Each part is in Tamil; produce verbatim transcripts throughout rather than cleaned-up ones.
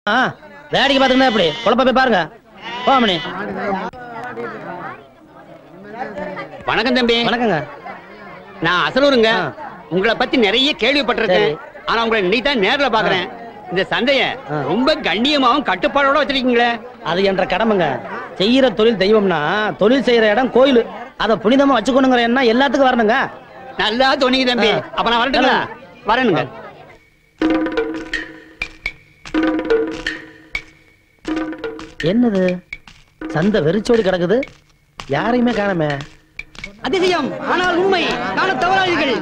வேடிக்கை பாத்துக்கிட்டா எப்படி குழப்ப போய் பாருங்க. போமணி. வணக்கம் தம்பி. வணக்கங்க. நான் அசலூருங்க. உங்களை பத்தி நிறைய கேள்விப்பட்டிருக்கேன். ஆனா உங்களை இன்னைக்கு தான் நேர்ல பாக்குறேன். இந்த சந்தைய ரொம்ப கண்ணியமாவும் கட்டுப்பாடோட வச்சிருக்கீங்களே. அது என்ற கடமைங்க. செய்யற தொழில் தெய்வம்னா தொழில் செய்யற இடம் கோயில். அத புனிதமா வச்சுக்கணுங்கிற என்ன எல்லாத்துக்கும் வரணுங்க. நல்லா தோணிங்க தம்பி. அப்ப நான் வரட்டுங்களா? வரணுங்க. என்னது சந்தை வெறிச்சோடி கிடக்குது, யாரையுமே காணமே. அதிசயம் ஆனால் உண்மை காண தவறாதீர்கள்.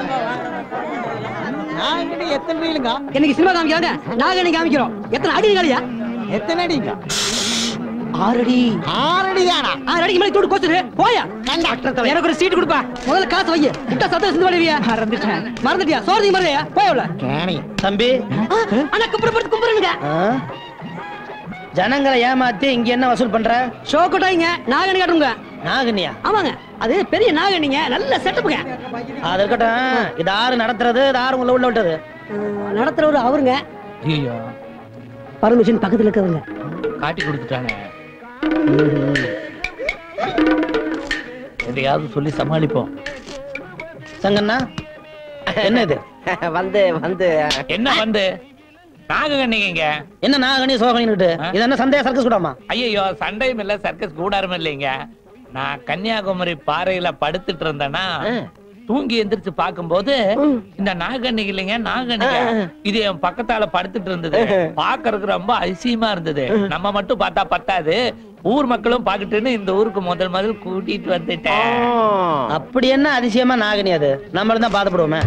இன்னைக்கு சினிமா காமிக்கிறாங்க, நாகனி காமிக்கிறோம். எத்தனை அடி காலியா? எத்தனை அடிங்க? ஆறடி. ஆறடி தானா? ஆறு அடிக்கு மேல தூடு கோச்சுரு. போயா எனக்கு ஒரு சீட் கொடுப்பா. முதல்ல காசு வைய. விட்டா சத்தம் சிந்து வடிவியா? மறந்துட்டேன். மறந்துட்டியா? சோர்தி மறதையா? போயவுல தம்பி. ஆனா கும்பிடுறது கும்பிடுங்க. ஜனங்களை ஏமாத்தி இங்க என்ன வசூல் பண்ற? ஷோ கொட்டாய்ங்க. நாகனி காட்டுங்க. நாகனியா? ஆமாங்க, அது பெரிய நாகனிங்க. நல்ல செட்டப்புங்க. அது இருக்கட்டும். இது ஆறு நடத்துறது, இது ஆறு உள்ள உள்ள விட்டது நடத்துறவரு அவருங்க. ஐயோ, பர்மிஷன் பக்கத்துல இருக்கவங்க காட்டி கொடுத்துட்டானே. எதையாவது சொல்லி சமாளிப்போம். சங்கண்ணா, என்ன இது? வந்து வந்து என்ன வந்து நாககண்ணிங்க? என்ன நாகனி சோகனிட்டு? இது என்ன சந்தையா சர்க்கஸ் கூடாமா? ஐயோ, சண்டையும் இல்ல சர்க்கஸ் கூடாரம் இல்லைங்க. நான் கன்னியாகுமரி பாறையில படுத்துட்டு இருந்தேன்னா தூங்கி எந்திரிச்சு பாக்கும்போது இந்த நாகண்ணி இல்லைங்க, நாகண்ணிங்க இது என் பக்கத்தால படுத்துட்டு இருந்தது. பாக்குறதுக்கு ரொம்ப அதிசயமா இருந்தது. நம்ம மட்டும் பார்த்தா பத்தாது, ஊர் மக்களும் பாக்கிட்டுன்னு இந்த ஊருக்கு முதல் முதல் கூட்டிட்டு வந்துட்டேன். அப்படி என்ன அதிசயமா நாகனி? அது நம்மளும் தான் பாதப்படுவோமே.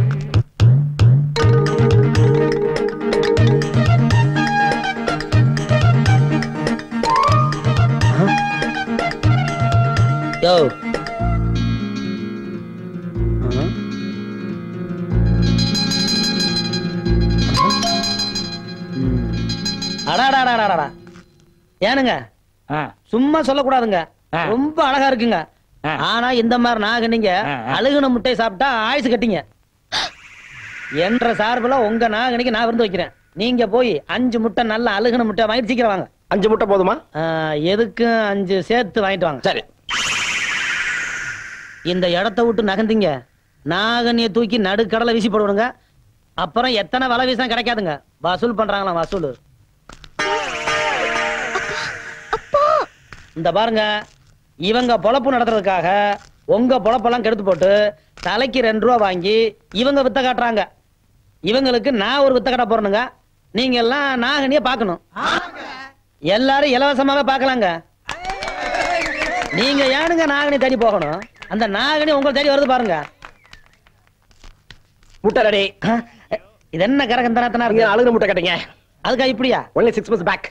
யோ, அடாடாடாடாடா, ஏனுங்க சும்மா சொல்லக்கூடாதுங்க. ரொம்ப அழகா இருக்குங்க. ஆனா இந்த மாதிரி நாகனிங்க அழுகுன முட்டை சாப்பிட்டா ஆயுசு கட்டிங்க. என்ற சார்புல உங்க நாகனிக்கு நான் விருந்து வைக்கிறேன். நீங்க போய் அஞ்சு முட்டை நல்ல அழுகுன முட்டை வாங்கிட்டு சீக்கிரம் வாங்க. அஞ்சு முட்டை போதுமா? எதுக்கு அஞ்சு சேர்த்து வாங்கிட்டு வாங்க. சரி. இந்த இடத்த விட்டு நகர்ந்தீங்க, நாகனியை தூக்கி நடுக்கடலை வீசி போடுவாங்க. அப்புறம் எத்தனை வலை வீசம் கிடைக்காதுங்க. வசூல் பண்றாங்களா வசூல். இந்த பாருங்க, இவங்க பொழப்பு நடத்துறதுக்காக உங்க பொழப்பெல்லாம் கெடுத்து போட்டு தலைக்கு ரெண்டு ரூபா வாங்கி இவங்க வித்த காட்டுறாங்க. இவங்களுக்கு நான் ஒரு வித்த காட்ட போறேனுங்க. நீங்க எல்லாம் நாகனிய பாக்கணும். எல்லாரும் இலவசமாவே பாக்கலாங்க. நீங்க ஏனுங்க நாகனி தேடி போகணும்? அந்த நாகனி உங்களை தேடி வருது பாருங்க. முட்டை ரெடி. இது என்ன கரகந்தனா இருக்கு? அழுகுன முட்டை கட்டுங்க. அதுக்கா இப்படியா? only six months back.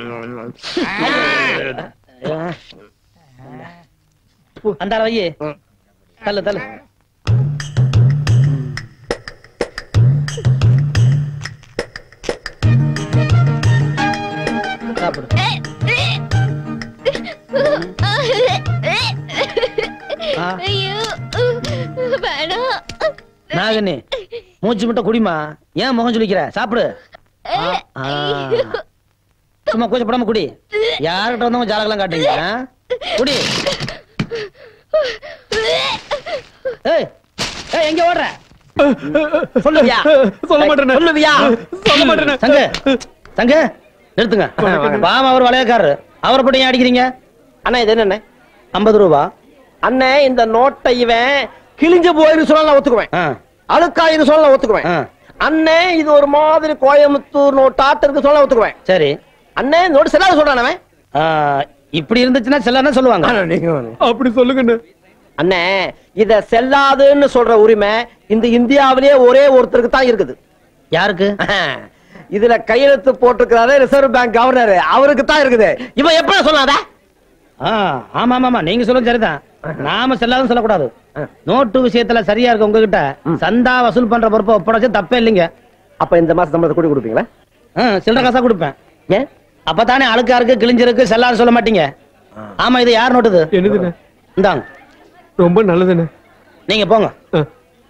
அந்த வையே தள்ளு தள்ளு. சாப்பிடு. நாகனி, மூச்சு மட்டும் குடிமா. ஏன் முகம் சொல்லிக்கிற? சாப்பிடு. சும்மா கூச்சப்படாம குடி. யார்கிட்ட வந்தவங்க ஜாலகெல்லாம் காட்டுங்க. குடி. ஏய் ஏய், எங்க ஓடுற? சொல்லுவியா? சொல்ல மாட்டேன். சொல்லுவியா? சொல்ல மாட்டேன். சங்க சங்க நிறுத்துங்க. பாமா அவர் வளையக்காரரு. அவரை போட்டு ஏன் அடிக்கிறீங்க? அண்ணா இது என்ன? ஐம்பது ரூபா. அண்ணே, இந்த நோட்டை இவன் கிழிஞ்சு போயிரு சொன்னா ஒத்துக்குவேன். அழுக்காயிரு சொன்னா ஒத்துக்குவேன். அண்ணே, இது ஒரு மாதிரி கோயம்புத்தூர் நோட்டாட்டு இருக்கு சொல்ல ஒத்துக்குவேன். சரி. அண்ணே, நோட்டு செல்லாத சொல்றானே. இப்படி இருந்துச்சுன்னா செல்லாத சொல்லுவாங்க. அப்படி சொல்லுங்க அண்ணே. இத செல்லாதுன்னு சொல்ற உரிமை இந்த இந்தியாவிலேயே ஒரே ஒருத்தருக்கு தான் இருக்குது. யாருக்கு? இதுல கையெழுத்து போட்டிருக்கிறாரு ரிசர்வ் பேங்க் கவர்னர், அவருக்கு தான் இருக்குது. இவன் எப்படி சொல்லாத? ஆமா ஆமா, நீங்க சொல்லுங்க சரிதான். நாம செல்லாதுன்னு சொல்லக்கூடாது. நோட்டு விஷயத்துல சரியா இருக்கு. உங்ககிட்ட சந்தா வசூல் பண்ற பொறுப்பை ஒப்படைச்சு தப்பே இல்லைங்க. அப்ப இந்த மாசம் சம்பளத்தை கூட்டி கொடுப்பீங்களா? சில்லற காசா கொடுப்பேன். ஏன்? அப்பதானே அழுக்கா இருக்கு, கிழிஞ்சிருக்கு, செல்லாது சொல்ல மாட்டீங்க. ஆமா, இது யார் நோட்டுது? என்னதுன்னு? இந்தாங்க. ரொம்ப நல்லதுன்னு. நீங்க போங்க,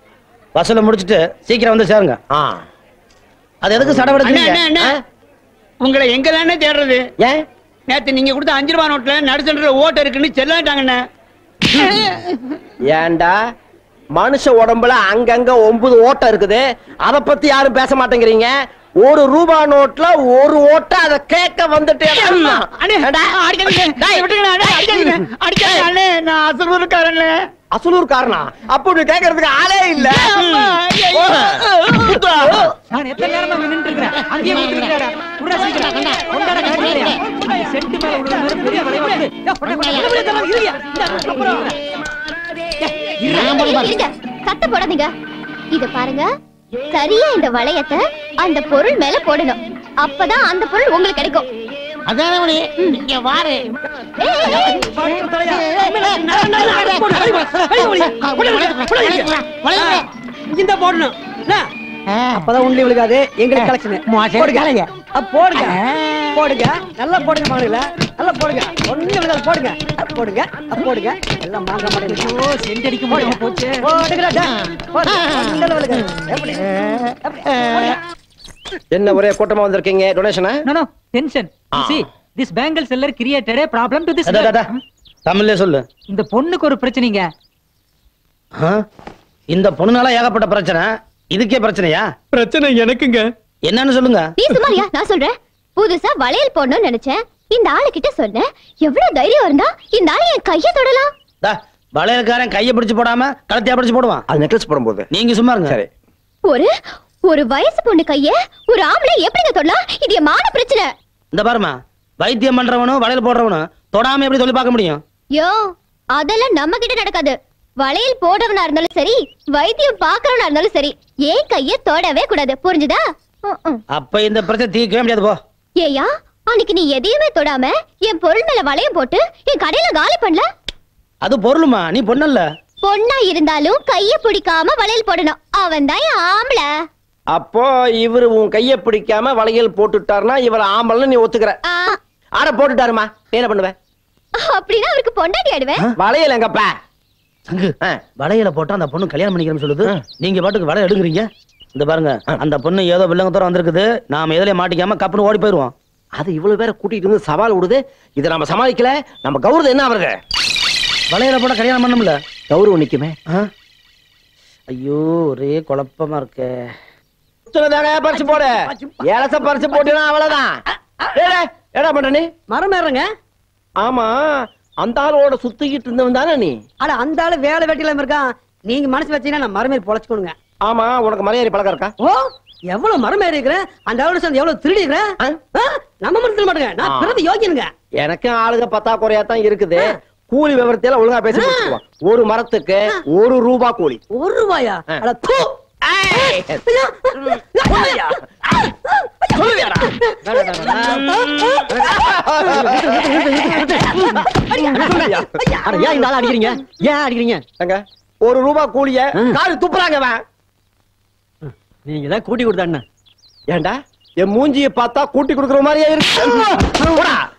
வசூல முடிச்சிட்டு சீக்கிரம் வந்து சேருங்க. அது எதுக்கு சடவெடுக்கிறீங்க? உங்களை எங்க தானே தேடுறது? ஏன் நேத்து நீங்க கொடுத்த அஞ்சு ரூபாய் நோட்ல நடுசன்ற ஓட்ட இருக்குன்னு செல்லாட்டாங்கண்ணே. ஏண்டா மனுஷ உடம்புல அங்கங்க ஒன்பது ஓட்டம் இருக்குது, அத பத்தி யாரும் பேச மாட்டேங்கிறீங்க. ஒரு ரூபா நோட்ல ஒரு ஓட்ட அத கேட்க வந்துட்டு அசலூர் காரணா அப்படி கேட்கறதுக்கு ஆளே இல்ல. நான் எத்தனை நேரமா நின்னுட்டு இருக்கேன், அங்கேயே நின்னுட்டு சத்த போடாதீங்க. இத பாருங்க, சரியா இந்த வளையத்தை அந்த பொருள் மேல போடணும். அப்பதான் அந்த பொருள் உங்களுக்கு கிடைக்கும். அதானே இங்க வாரு. இந்த போடணும் அப்பதான் உண்மை விழுகாது. எங்களுக்கு கலெக்ஷன் போடுங்க போடுங்க போடுங்க நல்லா போடுங்க மகள நல்லா போடுங்க ஒண்ணு விழுகாது. போடுங்க போடுங்க போடுங்க எல்லாம் மாங்க மாட்டேங்குது. சென்ட் அடிக்க முடியாம போச்சு. போடுங்கடா போடுங்க. என்ன ஒரே கூட்டமா வந்திருக்கீங்க? டொனேஷனா? No no tension. You see, this bangle seller created a problem to this. தமிழ்ல சொல்லு. இந்த பொண்ணுக்கு ஒரு பிரச்சனைங்க. இந்த பொண்ணுனால ஏகப்பட்ட பிரச்சனை. இதுக்கே பிரச்சனையா? பிரச்சனை எனக்குங்க. என்னன்னு சொல்லுங்க. நீ சும்மாரியா, நான் சொல்றேன். புதுசா வளையல் போடணும்னு நினைச்சேன். இந்த ஆளு கிட்ட சொன்னேன். எவ்வளவு தைரியம் இருந்தா இந்த ஆளு என் கைய தொடலாம். வளையல்காரன் கைய பிடிச்சு போடாம கழுத்தையா பிடிச்சு போடுவான். அது நெக்லஸ் போடும்போது. நீங்க சும்மா இருங்க. சரி. ஒரு ஒரு வயசு பொண்ணு கைய ஒரு ஆம்பளை எப்படிங்க தொடலாம்? இது என் மான பிரச்சனை. இந்த பாருமா, வைத்தியம் பண்றவனும் வளையல் போடுறவனும் தொடாம எப்படி சொல்லி பார்க்க முடியும்? யோ, அதெல்லாம் நம்ம கிட்ட நடக்காது. வளையல் போடுறவனா இருந்தாலும் சரி, வைத்தியம் பாக்குறவனா இருந்தாலும் சரி, ஏன் கைய தொடவே கூடாது. புரிஞ்சுதா? அப்ப இந்த பிரச்சனை தீர்க்கவே முடியாது. போ. ஏயா, அன்னைக்கு நீ எதையுமே தொடாம என் பொருள் மேல வளையம் போட்டு என் கடையில காலி பண்ணல. அது பொருளுமா, நீ பொண்ணல்ல. பொண்ணா இருந்தாலும் கைய பிடிக்காம வளையல் போடணும். அவன் தான் ஆம்பளை. அப்போ இவரு உன் கைய பிடிக்காம வளையல் போட்டுட்டாருன்னா இவர ஆம்பளன்னு நீ ஒத்துக்கிற? ஆட போட்டுட்டாருமா, என்ன பண்ணுவ? அப்படின்னா அவருக்கு பொண்டாட்டி ஆடுவேன். வளையல் எங்கப்பா? சங்கு, வளையல போட்டா அந்த பொண்ணு கல்யாணம் பண்ணிக்கிறேன்னு சொல்லுது. நீங்க பாட்டுக்கு வளையல் எடுக்குறீங்க. இந்த பாருங்க, அந்த பொண்ணு ஏதோ வில்லங்கத்தோட வந்திருக்குது. நாம எதுலயே மாட்டிக்காம கப்புன்னு ஓடி போயிருவோம். அது இவ்வளவு பேரை கூட்டிட்டு வந்து சவால் விடுது. இதை நம்ம சமாளிக்கல, நம்ம கௌரவம் என்ன ஆகுறது? வளையல போட கல்யாணம் பண்ணமுல கௌரவம் நிக்குமே. ஐயோ, ஒரே குழப்பமா இருக்கு. பறிச்சு போடு. ஏலச பறிச்சு போட்டுனா அவ்வளவுதான். என்ன பண்ற நீ? மரம் ஏறுங்க. ஆமா, அந்த ஆளோட சுத்திக்கிட்டு இருந்தவன் தானே நீ? அட, அந்த ஆளு வேலை வெட்டில இருக்கான். நீங்க மனசு வச்சீங்கன்னா நான் மரம் ஏறி பொழைச்சுக்கோங்க. ஆமா, உனக்கு மலையேறி பழக்கம் இருக்கா? ஓ, எவ்வளவு மரம் ஏறி இருக்கிறேன். அந்த ஆளோட சேர்ந்து எவ்வளவு திருடி இருக்கிறேன். நம்ம மனசுல மாட்டுங்க. நான் பிறந்த யோகியனுங்க. எனக்கு ஆளுக பத்தாக்குறையா தான் இருக்குது. கூலி விவரத்தையெல்லாம் ஒழுங்கா பேசி முடிச்சுக்குவோம். ஒரு மரத்துக்கு ஒரு ரூபா கூலி. ஒரு ரூபாயா? அட தூ. ஒரு ரூபா கூலிய காலு துப்புறாங்க. நீங்க தான் கூட்டி கொடுத்தா ஏண்டா என் மூஞ்சியை பார்த்தா கூட்டி கொடுக்குற மாதிரியே இருக்கு.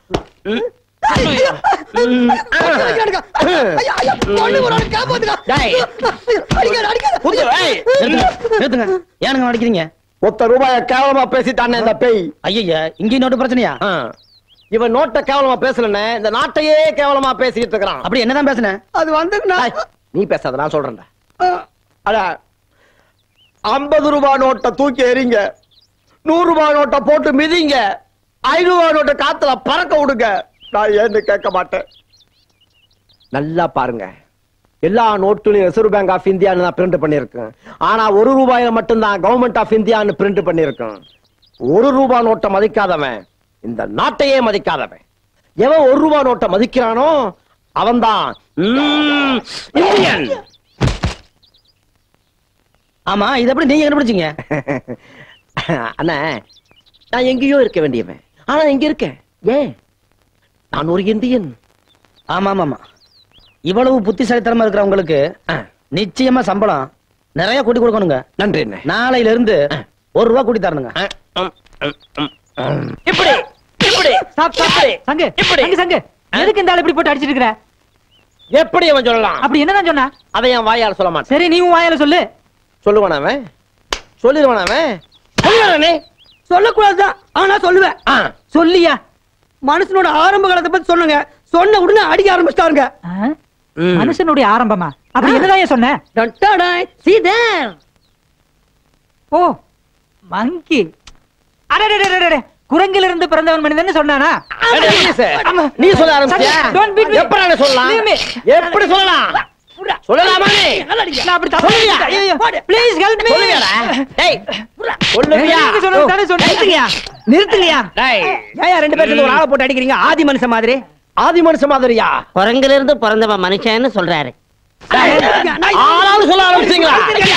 ஒத்த ரூபாய கேவலமா பேசிட்டானே இந்த பேய். ஐயா, இங்க நோட்டு பிரச்சனையா? இவன் நோட்டை கேவலமா பேசலன்னு இந்த நாட்டையே கேவலமா பேசிட்டு இருக்கிறான். அப்படி என்னதான் பேசுன? அது வந்து நீ பேசாத, நான் சொல்றேன்டா. அட, ஐம்பது ரூபாய் நோட்டை தூக்கி எறிங்க, நூறு ரூபாய் நோட்டை போட்டு மிதிங்க, ஐநூறு ரூபாய் நோட்டை காத்துல பறக்க விடுங்க. நான் ஏன்னு கேட்க மாட்டேன். நல்லா பாருங்க, எல்லா நோட்டுலையும் ரிசர்வ் பேங்க் ஆஃப் இந்தியான்னு தான் பிரிண்ட் பண்ணிருக்கேன். ஆனா ஒரு ரூபாயில மட்டும்தான் கவர்மெண்ட் ஆஃப் இந்தியான்னு பிரிண்ட் பண்ணிருக்கேன். ஒரு ரூபாய் நோட்டை மதிக்காதவன் இந்த நாட்டையே மதிக்காதவன். எவன் ஒரு ரூபாய் நோட்டை மதிக்கிறானோ அவன் தான் இந்தியன். ஆமா, இது எப்படி நீங்க கண்டுபிடிச்சீங்க? அண்ணா, நான் எங்கேயோ இருக்க வேண்டியவன், ஆனா எங்க இருக்கேன். ஏன்? நான் ஒரு இந்தியன். ஆமா ஆமா, இவ்வளவு புத்திசாலித்தனமா இருக்கிறவங்களுக்கு நிச்சயமா சம்பளம் நிறைய கூட்டி கொடுக்கணுங்க. நன்றி. நாளையில இருந்து ஒரு ரூபா கூட்டி தரணுங்க. இப்படி இப்படி சங்கு, இப்படி சங்கு, எதுக்கு இந்த ஆளு இப்படி போட்டு அடிச்சிட்டு இருக்கற? எப்படி அவன் சொல்லலாம்? அப்படி என்னதான் சொன்னா? அதை என் வாயால சொல்ல மாட்டேன். சரி, நீ உன் வாயால சொல்லு. சொல்லுவான அவன்? சொல்லிடுவான அவன்? சொல்லுவானே? சொல்லக்கூடாதுதான் ஆனா சொல்லுவேன். சொல்லியா? மனுஷனோட ஆரம்ப காலத்தை பத்தி சொன்னங்க. சொன்ன உடனே அடிக்க ஆரம்பிச்சிட்டாருங்க. மனுஷனுடைய ஆரம்பமா? அப்படி என்னதான் சொன்ன? See there. ஓ மங்கி. அடடடடடட குரங்கில இருந்து பிறந்தவன் மனிதன் சொன்னானா? நீ சொல்ல ஆரம்பிச்சியா? எப்படி சொல்லலாம்? எப்படி சொல்லலாம்? சொல்லலாமா நீ? நான் அப்படி சொல்லுவியா? Please help me. சொல்லுவியாடா? டேய் சொல்லுவியா? நீங்க சொன்னது தானே சொன்னீங்க. நிறுத்துங்கயா. டேய் ஏன் ரெண்டு பேரும் ஒரு ஆளை போட்டு அடிக்கிறீங்க? ஆதி மனுஷன் மாதிரி. ஆதி மனுஷன் மாதிரியா? குரங்குல இருந்து பிறந்தவன் மனுஷன்னு சொல்றாரு. ஆளாலும் சொல்ல ஆரம்பிச்சீங்களா?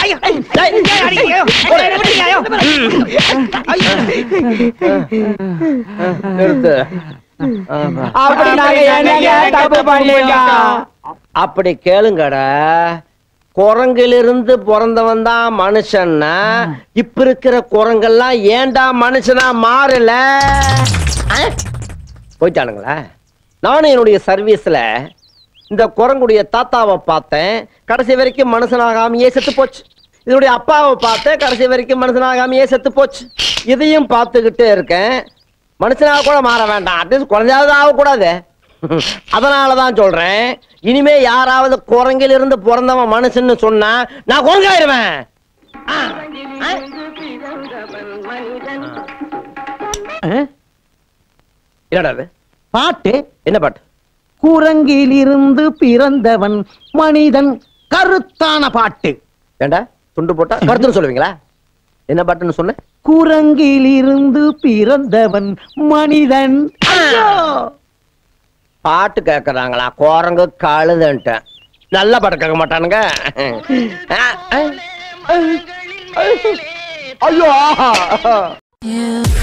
அப்படி கேளுங்கடா. குரங்கிலிருந்து பிறந்தவன் தான் மனுஷன்னா இப்ப இருக்கிற குரங்கெல்லாம் ஏண்டா மனுஷனா மாறல? போயிட்டானுங்களா? நானும் என்னுடைய சர்வீஸ்ல இந்த குரங்குடைய தாத்தாவை பார்த்தேன், கடைசி வரைக்கும் மனுஷனாகாமையே செத்து போச்சு. இதனுடைய அப்பாவை பார்த்தேன், கடைசி வரைக்கும் மனுஷனாகாமையே செத்து போச்சு. இதையும் பார்த்துக்கிட்டே இருக்கேன். மனுஷனாக கூட மாற வேண்டாம், அட்லீஸ்ட் குழந்தையாவது ஆகக்கூடாது. அதனாலதான் சொல்றேன், இனிமே யாராவது குரங்கில் இருந்து பிறந்தவன் மனுஷன்னு சொன்னா நான் குரங்காயிருவேன். என்னடா பாட்டு? என்ன பாட்டு? குரங்கிலிருந்து பிறந்தவன் மனிதன். கருத்தான பாட்டு. ஏண்டா துண்டு போட்டா கருத்துன்னு சொல்லுவீங்களா? என்ன பாட்டுன்னு சொன்ன? குரங்கிலிருந்து பிறந்தவன் மனிதன். பாட்டு கேக்குறாங்களா? குரங்கு கழுதுன்ட்டு நல்ல பாட்டு கேட்க மாட்டானுங்க. ஐயோ